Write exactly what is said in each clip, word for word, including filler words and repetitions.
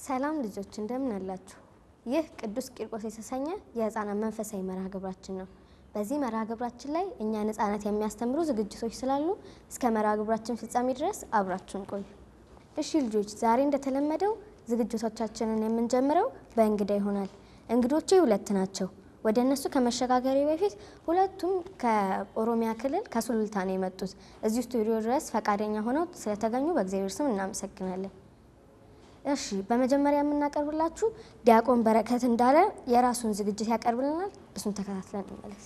ሰላም ልጆች እንደምን አላችሁ? ይህ ቅዱስ ቂርቆስ የተሰኘ የሕጻናት መንፈሳዊ መርሃ ግብራችን ነው። በዚህ መርሃ ግብራችን ላይ እኛ ሕጻናት የሚያስተምሩ ዝግጅቶች ስላሉ እስከ መርሃ ግብራችን ፍጻሜ ድረስ አብራችሁን ቆዩ። እሺ ልጆች፣ ዛሬ እንደተለመደው ዝግጅቶቻችንን የምንጀምረው በእንግዳ ይሆናል። እንግዶቼ ሁለት ናቸው። ወደ እነሱ ከመሸጋገሬ በፊት ሁለቱም ከኦሮሚያ ክልል ከሱሉልታ ነው የመጡት። እዚህ ስቱዲዮ ድረስ ፈቃደኛ ሆነው ስለተገኙ በእግዚአብሔር ስም እናመሰግናለን። እሺ በመጀመሪያ የምናቀርብላችሁ ዲያቆን በረከት እንዳለ የራሱን ዝግጅት ያቀርብልናል። እሱን ተከታትለን እንመለስ።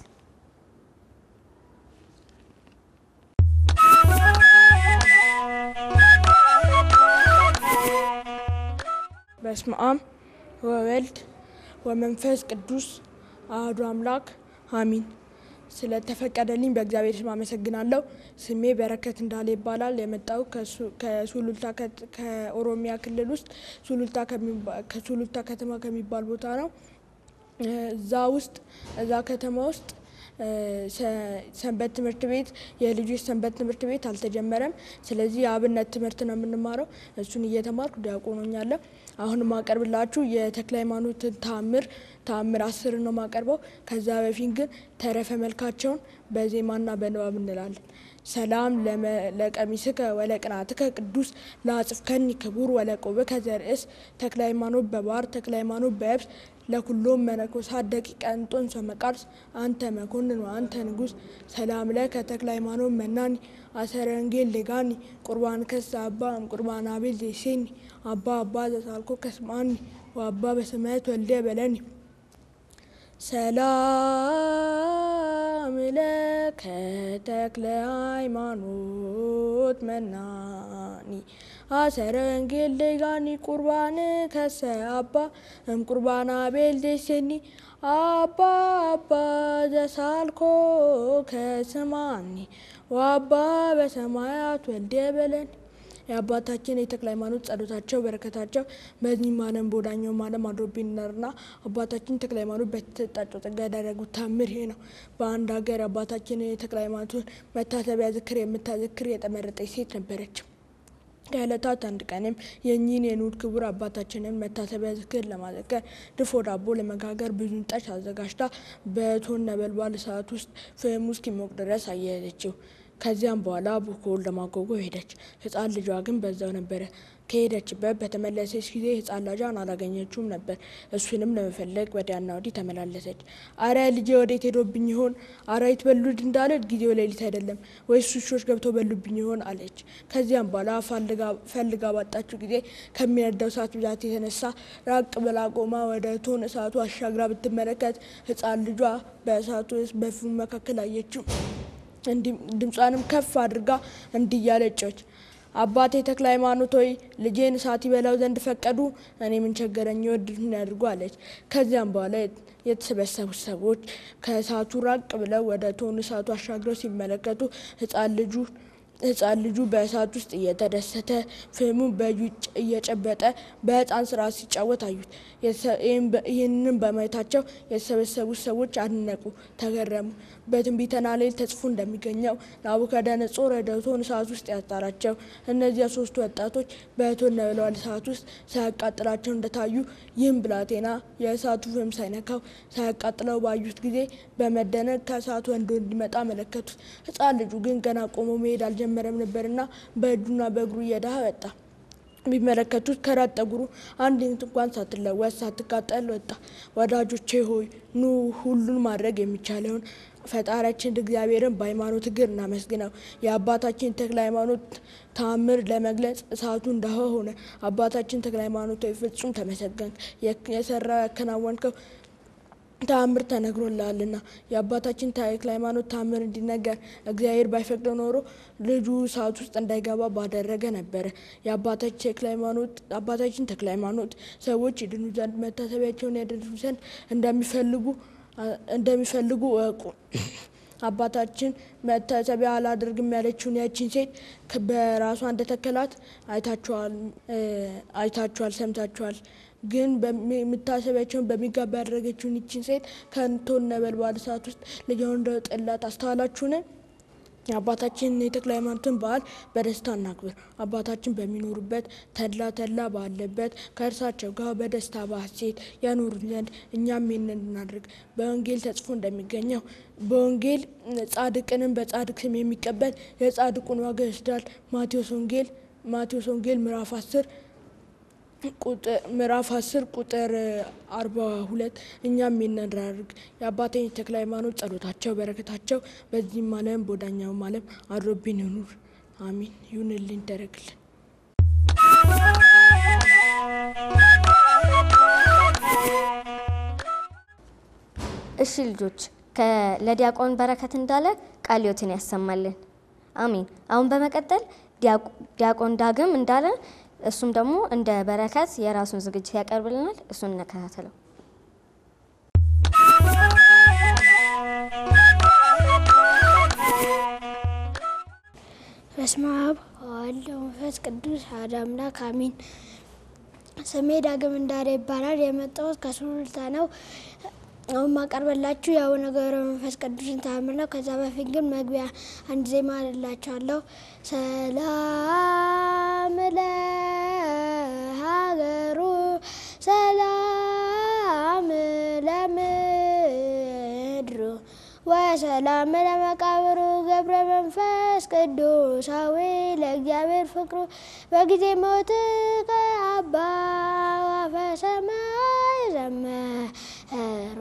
በስመ አብ ወወልድ ወመንፈስ ቅዱስ አሐዱ አምላክ አሜን። ስለተፈቀደልኝ በእግዚአብሔር ስም አመሰግናለሁ። ስሜ በረከት እንዳለ ይባላል። የመጣው ከሱሉልታ ከኦሮሚያ ክልል ውስጥ ሱሉልታ ከሱሉልታ ከተማ ከሚባል ቦታ ነው። እዛ ውስጥ እዛ ከተማ ውስጥ ሰንበት ትምህርት ቤት የልጆች ሰንበት ትምህርት ቤት አልተጀመረም። ስለዚህ የአብነት ትምህርት ነው የምንማረው። እሱን እየተማርኩ ዲያቆን ሆኛለሁ። አሁን ማቀርብላችሁ የተክለ ሃይማኖት ተአምር ተአምር አስር ነው ማቀርበው። ከዛ በፊት ግን ተረፈ መልካቸውን በዜማና በንባብ እንላለን። ሰላም ለቀሚስከ ወለቅናትከ ቅዱስ ለአጽፍከኒ ክቡር ወለቆብከ ዘርእስ ተክለ ሃይማኖት በባህር ተክለ ሃይማኖት በየብስ ለኩሎም መነኮሳት ደቂቀ እንጦንስ ወመቃርስ አንተ መኮንን ወአንተ ንጉስ ሰላም ለከ ተክለ ሃይማኖት መናኒ አሰረ ወንጌል ሌጋኒ ቁርባን ከስ አባ ቁርባን አቤል ዜሴኒ አባ አባ ዘሳልኮ ከስማኒ ወአባ በሰማያት ወልደ በለኒ ሰላም ለከ ተክለ ሃይማኖት መናኒ አሰረ ወንጌል ሌጋኒ ቁርባን ከሰ አባ እም ቁርባን አቤል ዜሴኒ አባ አባ ዘሳልኮ ከስማኒ ወአባ በሰማያት ወልደ በለኒ። የአባታችን የተክለ ሃይማኖት ጸሎታቸው በረከታቸው በዚህም ዓለም በወዳኛውም ዓለም አድሮብንና አባታችን ተክለ ሃይማኖት በተሰጣቸው ጸጋ ያደረጉት ተአምር ይሄ ነው። በአንድ ሀገር አባታችን የተክለ ሃይማኖትን መታሰቢያ ዝክር የምታዘክር የተመረጠች ሴት ነበረች። ከዕለታት አንድ ቀንም የእኚህን የንዑድ ክቡር አባታችንን መታሰቢያ ዝክር ለማዘከር ድፎ ዳቦ ለመጋገር ብዙ እንጨት አዘጋጅታ በእቶን ነበልባል እሳት ውስጥ ፍሙ እስኪሞቅ ድረስ አያያዘችው። ከዚያም በኋላ ቡኮውን ለማጓጓ ሄደች። ሕፃን ልጇ ግን በዛው ነበረ። ከሄደችበት በተመለሰች ጊዜ ሕፃን ልጇን አላገኘችውም ነበር። እሱንም ለመፈለግ ወዲያና ወዲህ ተመላለሰች። አረ ልጄ ወዴት ሄዶብኝ ይሆን? አራዊት በሉት እንዳለች ጊዜው ሌሊት አይደለም ወይስ ውሾች ገብተው በሉብኝ ይሆን አለች። ከዚያም በኋላ ፈልጋ ባጣችው ጊዜ ከሚነዳው እሳት ብዛት የተነሳ ራቅ ብላ ቆማ ወደ እቶን እሳቱ አሻግራ ብትመለከት ሕፃን ልጇ በእሳቱ ውስጥ በፍሙ መካከል አየችው። ድምጿንም ከፍ አድርጋ እንዲህ እያለች አባቴ ተክለ ሃይማኖት ሆይ ልጄን እሳት ይበላው ዘንድ ፈቀዱ፣ እኔ ምን ቸገረኝ ይወድዱኝ ያድርጉ አለች። ከዚያም በኋላ የተሰበሰቡት ሰዎች ከእሳቱ ራቅ ብለው ወደ እቶን እሳቱ አሻግረው ሲመለከቱ ሕፃን ልጁ ሕፃን ልጁ በእሳት ውስጥ እየተደሰተ ፍሙን በእጁ እየጨበጠ በሕፃን ስርዓት ሲጫወት አዩት። ይህንን በማየታቸው የተሰበሰቡት ሰዎች አደነቁ፣ ተገረሙ። በትንቢተ ናሁም ተጽፎ እንደሚገኘው ናቡከደነጾር ወደ እቶን እሳት ውስጥ ያጣራቸው እነዚያ ሶስቱ ወጣቶች በእቶን ነበልባል እሳት ውስጥ ሳያቃጥላቸው እንደታዩ ይህም ብላቴና የእሳቱ ፍም ሳይነካው ሳያቃጥለው ባዩት ጊዜ በመደነቅ ከእሳቱ ወንዶ እንዲመጣ መለከቱት። ሕፃን ልጁ ግን ገና ቆሞ መሄድ አልጀመረም ነበርና በእጁና በእግሩ እየዳኸ ወጣ። ቢመለከቱት ከራስ ጠጉሩ አንድ እንኳን ሳትለወስ ሳትቃጠል ወጣ። ወዳጆቼ ሆይ ኑ ሁሉን ማድረግ የሚቻለውን ፈጣሪያችን እግዚአብሔርን በሃይማኖት እግር እናመስግነው። የአባታችን ተክለ ሃይማኖት ተአምር ለመግለጽ እሳቱ እንዳሆ ሆነ። አባታችን ተክለ ሃይማኖት ሆይ ፍጹም ተመሰገንክ። የሰራው ያከናወንከው ተአምር ተነግሮልሃልና። የአባታችን ተክለ ሃይማኖት ተአምር እንዲነገር እግዚአብሔር ባይፈቅድ ኖሮ ልጁ እሳት ውስጥ እንዳይገባ ባደረገ ነበረ። የአባታችን ተክለ ሃይማኖት አባታችን ተክለ ሃይማኖት ሰዎች ይድኑ ዘንድ መታሰቢያቸውን ያደርጉ ዘንድ እንደሚፈልጉ እንደሚፈልጉ እወቁ። አባታችን መታሰቢያ አላደርግም ያለችውን ያቺን ሴት በራሷ እንደተከላት አይታችኋል አይታችኋል ሰምታችኋል። ግን በመታሰቢያቸውን በሚገባ ያደረገችውን ይቺን ሴት ከእቶን ነበልባል እሳት ውስጥ ልጇን እንደወጣላት አስተዋላችሁን? አባታችን የተክለ ሃይማኖትን በዓል በደስታ እናክብር። አባታችን በሚኖሩበት ተድላ ተድላ ባለበት ከእርሳቸው ጋር በደስታ በሐሴት ያኖሩን ዘንድ እኛም ይህንን እናድርግ። በወንጌል ተጽፎ እንደሚገኘው በወንጌል ጻድቅንም በጻድቅ ስም የሚቀበል የጻድቁን ዋጋ ይወስዳል። ማቴዎስ ወንጌል ማቴዎስ ወንጌል ምዕራፍ አስር ቁጥር ምዕራፍ አስር ቁጥር አርባ ሁለት እኛም እናድርግ። የአባቴን የተክለ ሃይማኖት ጸሎታቸው በረከታቸው በዚህም ዓለም በወዳኛውም ዓለም አድሮብን ይኑር። አሜን። ይሁንልን ይደረግልን። እሺ ልጆች ለዲያቆን በረከት እንዳለ ቃልዮትን ያሰማልን። አሜን። አሁን በመቀጠል ዲያቆን ዳግም እንዳለ እሱም ደግሞ እንደ በረከት የራሱን ዝግጅት ያቀርብልናል። እሱን እንከታተለው። በስመ አብ ወወልድ ወመንፈስ ቅዱስ አሐዱ አምላክ አሜን። ስሜ ዳግም እንዳለ ይባላል። የመጣሁት ከሱሉልታ ነው። አሁን ማቀርብላችሁ ያው ነገር መንፈስ ቅዱስን ተአምር ነው። ከዛ በፊት ግን መግቢያ አንድ ዜማ አላችኋለሁ። ሰላም ለሀገሩ ሰላም ለምድሩ ወሰላም ለመቃብሩ ገብረ መንፈስ ቅዱሳዊ ለእግዚአብሔር ፍቅሩ በጊዜ ሞት ከአባ ወፈ ሰማይ ዘመሩ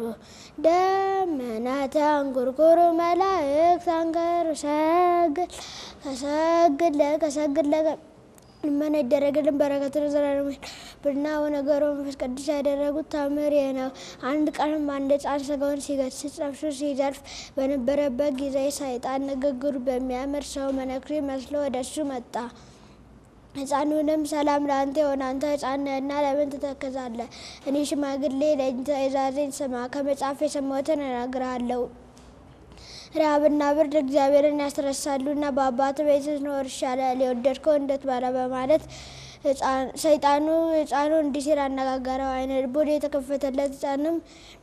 ደመናት አንጉርጉሩ መላእክት አንገሩ ሰግድ ከሰግድ ለከሰግድ ለከ ምን ይደረግልን በረከቱን ዘላለም ብና ወነገሩ መንፈስ ቅዱስ ያደረጉት ታምር ነው። አንድ ቀንም አንድ ሕፃን ስጋውን ሲገስጽ ነፍሱ ሲዘርፍ በነበረበት ጊዜ ሰይጣን ንግግሩ በሚያምር ሰው መነኩሴ መስሎ ወደሱ መጣ። ሕፃኑንም ሰላም ላንተ ይሁን፣ አንተ ሕፃን ነህና ለምን ትተክዛለህ? እኔ ሽማግሌ ነኝ፣ ትእዛዜን ስማ፣ ከመጽሐፍ የሰማሁትን እነግርሃለሁ። ረሃብና ብርድ እግዚአብሔርን ያስረሳሉና በአባት ቤት ኖር ይሻላል፣ የወደድከው እንድትበላ በማለት ሰይጣኑ ሕፃኑ እንዲህ ሲል አነጋገረው። አይነ ልቡን የተከፈተለት ሕፃንም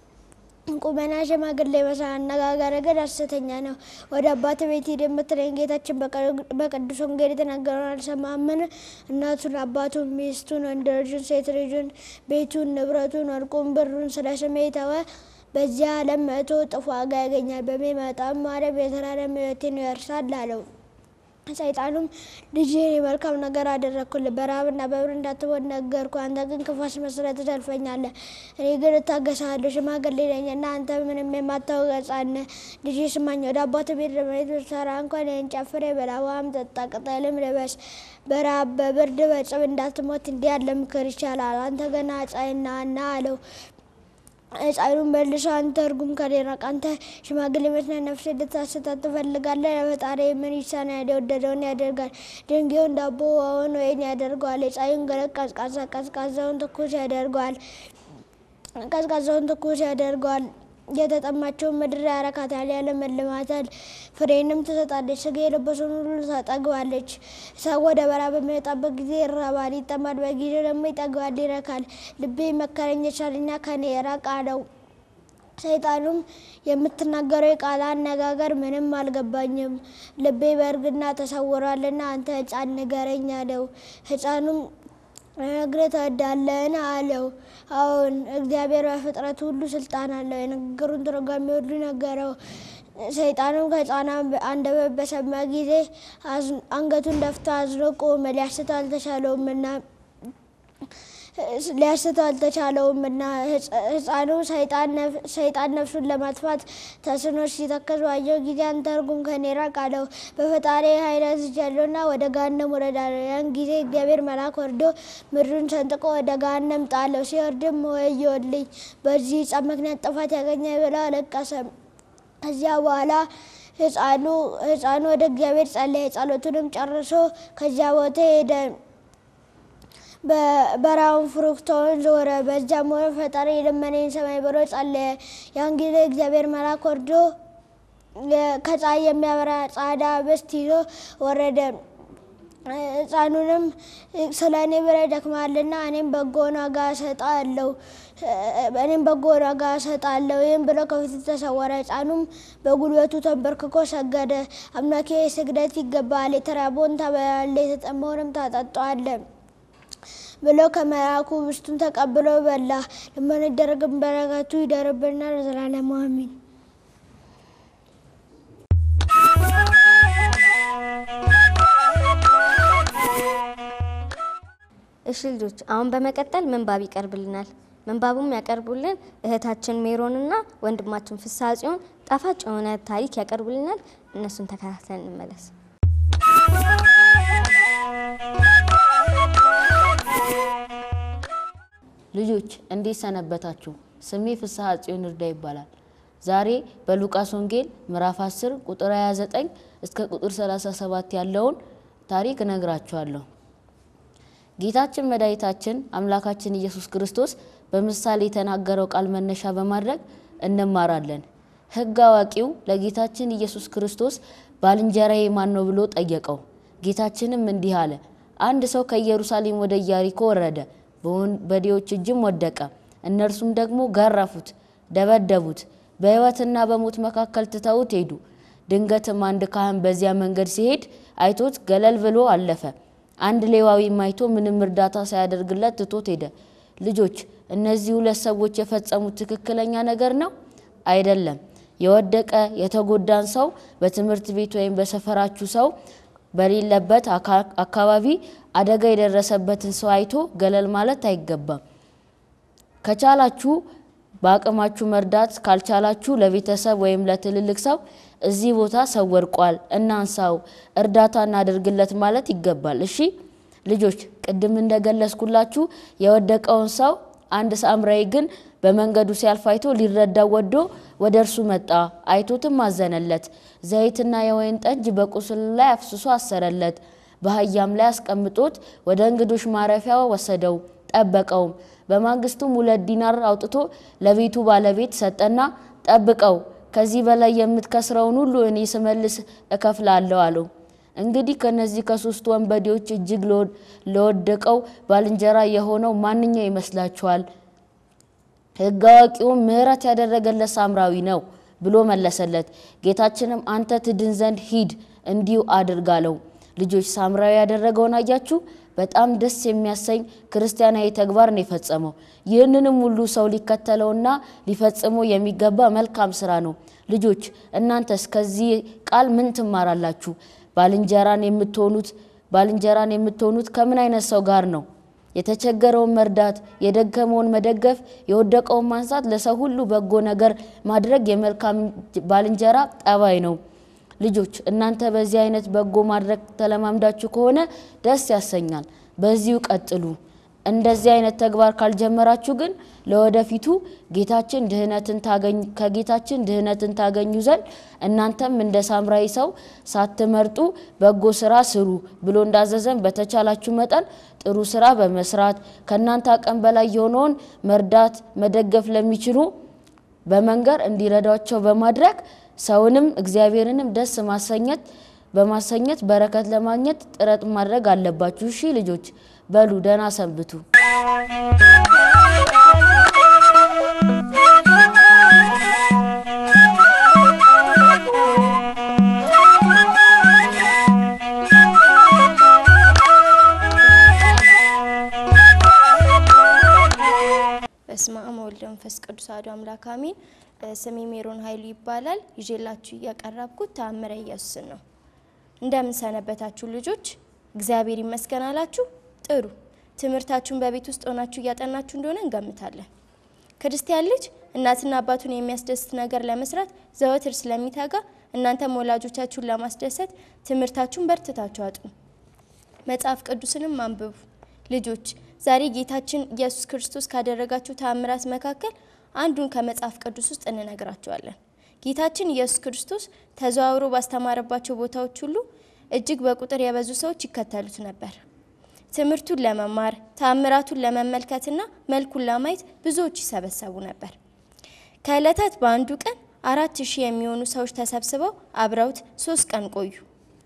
ቁመና ሽማግሌ መሳይ አነጋገር ግን ሐሰተኛ ነው። ወደ አባት ቤት ሂድ የምትለኝ ጌታችን በቅዱስ ወንጌል የተናገረውን አልሰማህምን? እናቱን፣ አባቱን፣ ሚስቱን፣ ወንድ ልጁን፣ ሴት ልጁን፣ ቤቱን፣ ንብረቱን፣ ወርቁን፣ ብሩን ስለ ስሜ ተወ በዚያ ዓለም መቶ እጥፍ ዋጋ ያገኛል፣ በሚመጣውም ዓለም የዘላለም ሕይወትን ይወርሳል አለው። ሰይጣኑም ልጄ መልካም ነገር አደረግኩልህ፣ በረሃብና በብርድ እንዳትሞት ነገርኩህ፣ አንተ ግን ክፉ አስመስለህ ትሰልፈኛለህ። እኔ ግን እታገስሃለሁ፣ ሽማግሌ ነኝና አንተ ምንም የማታውቅ ሕፃን ነህ። ልጄ ስማኝ፣ ወደ አባትህ ቤት ለመሄድ ብትሰራ እንኳን የእንጨት ፍሬ ብላ፣ ውሃም ጠጣ፣ ቅጠልም ልበስ፣ በረሃብ በብርድ በጽም እንዳትሞት እንዲህ ያለ ምክር ይቻላል። አንተ ገና ሕፃን ነህና አለው። ሕፃኑም መልሶ አንተ እርጉም ከሌራቅ አንተ ሽማግሌ መስለህ ነፍሴን ልታስታት ትፈልጋለህ? ለፈጣሪ ምን ይሳናል? የወደደውን ያደርጋል። ድንጋዩን ዳቦ ውሃውን ወይን ያደርገዋል። የፀሐዩን ገረድ ቀዝቃዛ ቀዝቃዛውን ትኩስ ያደርገዋል ቀዝቃዛውን ትኩስ ያደርገዋል። የተጠማቸውን ምድር ያረካታል፣ ያለመልማታል፣ ፍሬንም ትሰጣለች። ስጋ የለበሰውን ሁሉ ታጠግባለች። ሰው ወደ በረሃ በሚወጣበት ጊዜ ይራባል፣ ይጠማል፣ በጊዜው ደግሞ ይጠግባል፣ ይረካል። ልቤ መከረኝ ይሻልና ከኔ ራቅ አለው። ሰይጣኑም የምትናገረው የቃል አነጋገር ምንም አልገባኝም፣ ልቤ በእርግና ተሰውሯልና አንተ ሕፃን ንገረኝ አለው። ሕፃኑም እነግርህ ትወዳለህን አለው። አዎን፣ እግዚአብሔር በፍጥረት ሁሉ ስልጣን አለው። የንግግሩን ትርጓሜ ሁሉ ነገረው። ሰይጣኑም ከሕፃኑ አንደበት በሰማ ጊዜ አንገቱን ደፍቶ አዝኖ ቆመ። ሊያስተው አልተቻለውምና ሊያስተው አልተቻለውምና ሕፃኑ ሰይጣን ነፍሱን ለማጥፋት ተስኖት ሲተክዝ ባየው ጊዜ አንተ እርጉም ከኔ ራቅ አለው። በፈጣሪ ኃይል አዝዣለሁና ወደ ገሃነም ውረድ አለው። ያን ጊዜ እግዚአብሔር መልአክ ወርዶ ምድሩን ሰንጥቆ ወደ ገሃነም ጣለው። ሲወርድም ወዮልኝ፣ በዚህ ሕፃን ምክንያት ጥፋት ያገኛል ብሎ አለቀሰ። ከዚያ በኋላ ሕፃኑ ወደ እግዚአብሔር ጸለየ። ጸሎቱንም ጨርሶ ከዚያ ቦታ ሄደ። በበረሃውን ፍሩክቶን ዞረ። በዚያም ሆነ ፈጣሪ የለመነኝን ሰማይ ብሎ ጸለየ። ያን ጊዜ እግዚአብሔር መልአክ ወርዶ ከፀሐይ የሚያበራ ጻዕዳ ህብስት ይዞ ወረደ። ሕፃኑንም ስለኔ ብለህ ደክመሃልና እኔም በጎ ዋጋ እሰጥሃለሁ እኔም በጎ ዋጋ እሰጥሃለሁ ይህን ብሎ ከፊቱ ተሰወረ። ሕፃኑም በጉልበቱ ተንበርክኮ ሰገደ። አምላኬ ስግደት ይገባሃል፣ የተራበውን ታበላለህ፣ የተጠማውንም ታጠጣዋለህ ብሎ ከመልአኩ ኅብስቱን ተቀብሎ በላ። ለማይደረግም በረከቱ ይደርብና ለዘላለሙ አሜን። እሺ ልጆች አሁን በመቀጠል ምንባብ ይቀርብልናል። ምንባቡም ያቀርቡልን እህታችን ሜሮንና ወንድማችን ፍስሐ ጽዮን ጣፋጭ የሆነ ታሪክ ያቀርቡልናል። እነሱን ተከታትለን እንመለስ። ልጆች እንዴት ሰነበታችሁ? ስሜ ፍስሐ ጽዮን እርዳ ይባላል። ዛሬ በሉቃስ ወንጌል ምዕራፍ አስር ቁጥር ሃያ ዘጠኝ እስከ ቁጥር ሰላሳ ሰባት ያለውን ታሪክ እነግራችኋለሁ። ጌታችን መድኃኒታችን አምላካችን ኢየሱስ ክርስቶስ በምሳሌ የተናገረው ቃል መነሻ በማድረግ እንማራለን። ሕግ አዋቂው ለጌታችን ኢየሱስ ክርስቶስ ባልንጀራዬ ማን ነው ብሎ ጠየቀው። ጌታችንም እንዲህ አለ፣ አንድ ሰው ከኢየሩሳሌም ወደ ኢያሪኮ ወረደ፣ በወንበዴዎች እጅም ወደቀ። እነርሱም ደግሞ ገረፉት፣ ደበደቡት፣ በሕይወትና በሞት መካከል ትተውት ሄዱ። ድንገትም አንድ ካህን በዚያ መንገድ ሲሄድ አይቶት ገለል ብሎ አለፈ። አንድ ሌዋዊ ማይቶ ምንም እርዳታ ሳያደርግለት ትቶት ሄደ። ልጆች እነዚህ ሁለት ሰዎች የፈጸሙት ትክክለኛ ነገር ነው አይደለም? የወደቀ የተጎዳን ሰው በትምህርት ቤት ወይም በሰፈራችሁ ሰው በሌለበት አካባቢ አደጋ የደረሰበትን ሰው አይቶ ገለል ማለት አይገባም። ከቻላችሁ በአቅማችሁ መርዳት፣ ካልቻላችሁ ለቤተሰብ ወይም ለትልልቅ ሰው እዚህ ቦታ ሰው ወድቋል እናንሳው እርዳታ እናድርግለት ማለት ይገባል። እሺ ልጆች ቅድም እንደገለጽኩላችሁ የወደቀውን ሰው አንድ ሳምራዊ ግን በመንገዱ ሲያልፍ አይቶ ሊረዳው ወዶ ወደ እርሱ መጣ። አይቶትም አዘነለት። ዘይትና የወይን ጠጅ በቁስሉ ላይ አፍስሶ አሰረለት። በአህያም ላይ አስቀምጦት ወደ እንግዶች ማረፊያ ወሰደው፣ ጠበቀው። በማግስቱም ሁለት ዲናር አውጥቶ ለቤቱ ባለቤት ሰጠና ጠብቀው፣ ከዚህ በላይ የምትከስረውን ሁሉ እኔ ስመልስ እከፍላለሁ አለው። እንግዲህ ከነዚህ ከሶስት ወንበዴዎች እጅግ ለወደቀው ባልንጀራ የሆነው ማንኛው ይመስላችኋል? ሕግ አዋቂው ምህረት ያደረገለት ሳምራዊ ነው ብሎ መለሰለት። ጌታችንም አንተ ትድን ዘንድ ሂድ እንዲሁ አድርጋለው። ልጆች ሳምራዊ ያደረገውን አያችሁ? በጣም ደስ የሚያሰኝ ክርስቲያናዊ ተግባር ነው የፈጸመው። ይህንንም ሁሉ ሰው ሊከተለውና ሊፈጽመው የሚገባ መልካም ስራ ነው። ልጆች እናንተስ ከዚህ ቃል ምን ትማራላችሁ? ባልንጀራን የምትሆኑት ባልንጀራን የምትሆኑት ከምን አይነት ሰው ጋር ነው? የተቸገረውን መርዳት፣ የደከመውን መደገፍ፣ የወደቀውን ማንሳት፣ ለሰው ሁሉ በጎ ነገር ማድረግ የመልካም ባልንጀራ ጠባይ ነው። ልጆች እናንተ በዚህ አይነት በጎ ማድረግ ተለማምዳችሁ ከሆነ ደስ ያሰኛል። በዚሁ ቀጥሉ። እንደዚህ አይነት ተግባር ካልጀመራችሁ ግን ለወደፊቱ ጌታችን ድህነትን ታገኙ ከጌታችን ድህነትን ታገኙ ዘንድ እናንተም እንደ ሳምራዊ ሰው ሳትመርጡ በጎ ስራ ስሩ ብሎ እንዳዘዘን በተቻላችሁ መጠን ጥሩ ስራ በመስራት ከናንተ አቅም በላይ የሆነውን መርዳት መደገፍ ለሚችሉ በመንገር እንዲረዳቸው በማድረግ ሰውንም እግዚአብሔርንም ደስ ማሰኘት በማሰኘት በረከት ለማግኘት ጥረት ማድረግ አለባችሁ። እሺ ልጆች በሉ ደህና ሰንብቱ። በስመ አብ ወወልድ ወመንፈስ ቅዱስ አሐዱ አምላክ አሜን። ስሜ ሜሮን ኃይሉ ይባላል። ይዤላችሁ ያቀረብኩት ተአምረ ኢየሱስን ነው። እንደምን ሰነበታችሁ ልጆች? እግዚአብሔር ይመስገን አላችሁ? ጥሩ። ትምህርታችሁን በቤት ውስጥ ሆናችሁ ያጠናችሁ እንደሆነ እንገምታለን። ክርስቲያን ልጅ እናትና አባቱን የሚያስደስት ነገር ለመስራት ዘወትር ስለሚተጋ እናንተም ወላጆቻችሁን ለማስደሰት ትምህርታችሁን በርትታችሁ አጥኑ። መጽሐፍ ቅዱስንም አንብቡ። ልጆች ዛሬ ጌታችን ኢየሱስ ክርስቶስ ካደረጋቸው ተአምራት መካከል አንዱን ከመጽሐፍ ቅዱስ ውስጥ እንነግራችኋለን። ጌታችን ኢየሱስ ክርስቶስ ተዘዋውሮ ባስተማረባቸው ቦታዎች ሁሉ እጅግ በቁጥር የበዙ ሰዎች ይከተሉት ነበር። ትምህርቱን ለመማር ተአምራቱን ለመመልከትና መልኩን ለማየት ብዙዎች ይሰበሰቡ ነበር። ከዕለታት በአንዱ ቀን አራት ሺህ የሚሆኑ ሰዎች ተሰብስበው አብረውት ሶስት ቀን ቆዩ።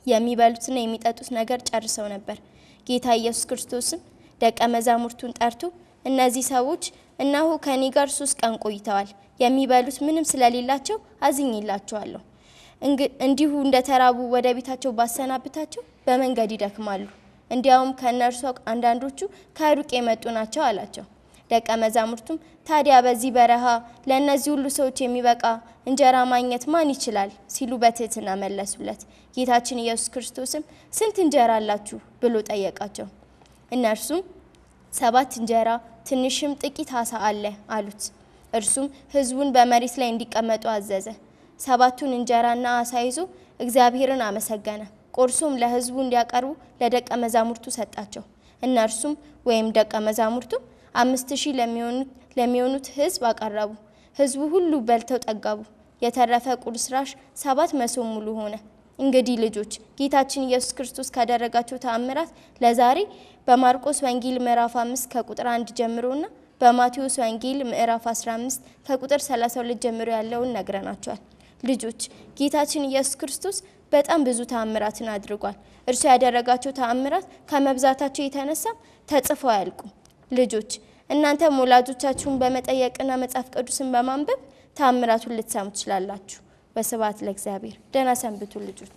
የሚበሉትና የሚጠጡት ነገር ጨርሰው ነበር። ጌታ ኢየሱስ ክርስቶስም ደቀ መዛሙርቱን ጠርቶ እነዚህ ሰዎች እነሆ ከኔ ጋር ሶስት ቀን ቆይተዋል፣ የሚበሉት ምንም ስለሌላቸው አዝኜላቸዋለሁ። እንዲሁ እንደተራቡ ወደ ቤታቸው ባሰናብታቸው በመንገድ ይደክማሉ። እንዲያውም ከነርሱ አንዳንዶቹ ከሩቅ የመጡ ናቸው አላቸው። ደቀ መዛሙርቱም ታዲያ በዚህ በረሃ ለእነዚህ ሁሉ ሰዎች የሚበቃ እንጀራ ማግኘት ማን ይችላል ሲሉ በትህትና መለሱለት። ጌታችን ኢየሱስ ክርስቶስም ስንት እንጀራ አላችሁ ብሎ ጠየቃቸው። እነርሱም ሰባት እንጀራ ትንሽም ጥቂት ዓሣ አለ አሉት። እርሱም ሕዝቡን በመሬት ላይ እንዲቀመጡ አዘዘ። ሰባቱን እንጀራና ዓሣ ይዞ እግዚአብሔርን አመሰገነ። ቆርሶም ለሕዝቡ እንዲያቀርቡ ለደቀ መዛሙርቱ ሰጣቸው። እነርሱም ወይም ደቀ መዛሙርቱ አምስት ሺህ ለሚሆኑት ለሚሆኑት ሕዝብ አቀረቡ። ሕዝቡ ሁሉ በልተው ጠገቡ። የተረፈ ቁርስራሽ ሰባት መሶብ ሙሉ ሆነ። እንግዲህ ልጆች ጌታችን ኢየሱስ ክርስቶስ ካደረጋቸው ተአምራት ለዛሬ በማርቆስ ወንጌል ምዕራፍ አምስት ከቁጥር አንድ ጀምሮና በማቴዎስ ወንጌል ምዕራፍ አስራ አምስት ከቁጥር ሰላሳ ሁለት ጀምሮ ያለውን ነግረናቸዋል። ልጆች ጌታችን ኢየሱስ ክርስቶስ በጣም ብዙ ተአምራትን አድርጓል። እርሱ ያደረጋቸው ተአምራት ከመብዛታቸው የተነሳ ተጽፈው አያልቁም። ልጆች እናንተም ወላጆቻችሁን በመጠየቅና መጽሐፍ ቅዱስን በማንበብ ተአምራቱን ልትሰሙ ትችላላችሁ። በስብሐት ለእግዚአብሔር። ደህና ሰንብቱ ልጆች።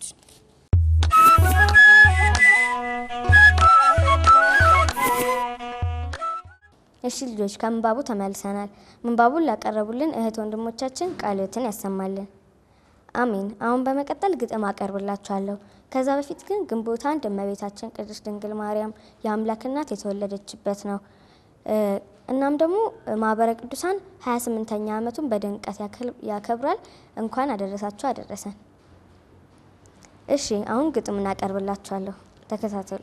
እሺ ልጆች ከምንባቡ ተመልሰናል። ምንባቡን ላቀረቡልን እህት ወንድሞቻችን ቃልዮትን ያሰማልን። አሜን። አሁን በመቀጠል ግጥም አቀርብላችኋለሁ። ከዛ በፊት ግን ግንቦት አንድ እመቤታችን ቅድስት ድንግል ማርያም የአምላክ እናት የተወለደችበት ነው። እናም ደግሞ ማህበረ ቅዱሳን ሃያ ስምንተኛ ዓመቱን በድምቀት ያከብራል። እንኳን አደረሳችሁ አደረሰን። እሺ አሁን ግጥም እናቀርብላችኋለሁ። ተከታተሉ።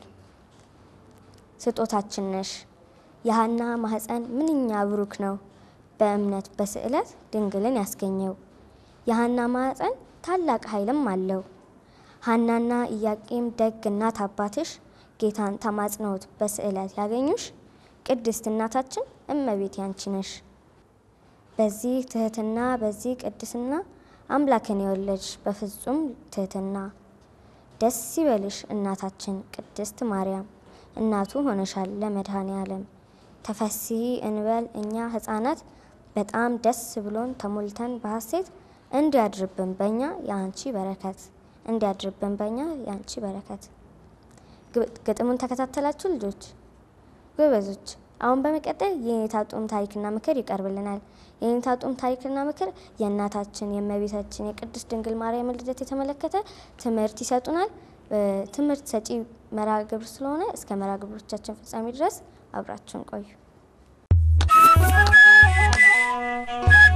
ስጦታችን ነሽ የሐና ማህፀን ምንኛ ብሩክ ነው፣ በእምነት በስዕለት ድንግልን ያስገኘው። የሐና ማህፀን ታላቅ ኃይልም አለው። ሐናና ኢያቄም ደግ እናት አባትሽ ጌታን ተማጽነውት በስዕለት ያገኙሽ። ቅድስት እናታችን እመቤት ያንቺ ነሽ። በዚህ ትህትና በዚህ ቅድስና አምላክን የወለድሽ በፍጹም ትህትና። ደስ ይበልሽ እናታችን ቅድስት ማርያም፣ እናቱ ሆነሻል ለመድኃኔ ዓለም። ተፈሲ እንበል እኛ ሕፃናት በጣም ደስ ብሎን ተሞልተን በሐሴት እንዲያድርብን በእኛ ያንቺ በረከት እንዲያድርብን በእኛ ያንቺ በረከት። ግጥሙን ተከታተላችሁ ልጆች ጎበዞች። አሁን በመቀጠል የኔታ ጦም ታሪክና ምክር ይቀርብልናል። የኔታ ጦም ታሪክና ምክር የእናታችን የእመቤታችን የቅድስት ድንግል ማርያም ልደት የተመለከተ ትምህርት ይሰጡናል። ትምህርት ሰጪ መርሃ ግብር ስለሆነ እስከ መርሃ ግብሮቻችን ፍጻሜ ድረስ አብራችሁን ቆዩ።